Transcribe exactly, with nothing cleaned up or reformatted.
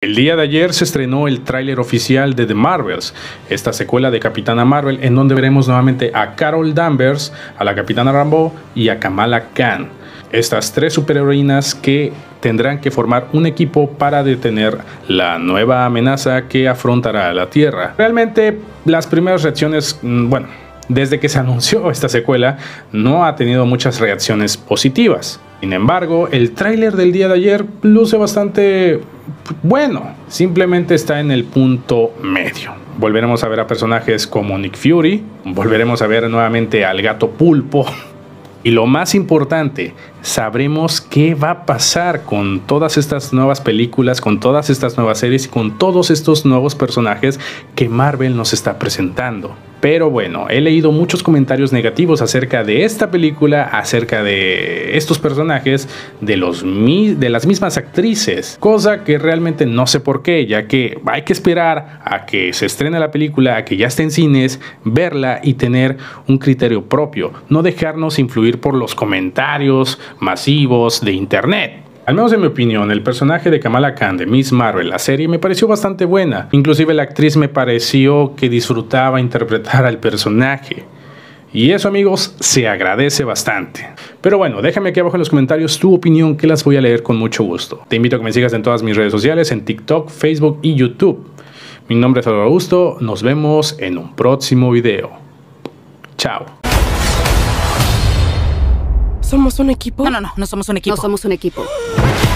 El día de ayer se estrenó el tráiler oficial de The Marvels, esta secuela de Capitana Marvel, en donde veremos nuevamente a Carol Danvers, a la Capitana Rambeau y a Kamala Khan. Estas tres superheroínas que tendrán que formar un equipo para detener la nueva amenaza que afrontará a la Tierra. Realmente las primeras reacciones, bueno, desde que se anunció esta secuela no ha tenido muchas reacciones positivas. Sin embargo, el tráiler del día de ayer luce bastante bueno, simplemente está en el punto medio. Volveremos a ver a personajes como Nick Fury, volveremos a ver nuevamente al Gato Pulpo. Y lo más importante, sabremos qué va a pasar con todas estas nuevas películas, con todas estas nuevas series y con todos estos nuevos personajes que Marvel nos está presentando. Pero bueno, he leído muchos comentarios negativos acerca de esta película, acerca de estos personajes, de, los mi de las mismas actrices, cosa que realmente no sé por qué, ya que hay que esperar a que se estrene la película, a que ya esté en cines, verla y tener un criterio propio, no dejarnos influir por los comentarios masivos de internet. Al menos en mi opinión, el personaje de Kamala Khan de Miss Marvel, la serie, me pareció bastante buena. Inclusive la actriz me pareció que disfrutaba interpretar al personaje. Y eso, amigos, se agradece bastante. Pero bueno, déjame aquí abajo en los comentarios tu opinión, que las voy a leer con mucho gusto. Te invito a que me sigas en todas mis redes sociales, en TikTok, Facebook y YouTube. Mi nombre es Álvaro Augusto, nos vemos en un próximo video. Chao. ¿Somos un equipo? No, no, no, no somos un equipo. No somos un equipo.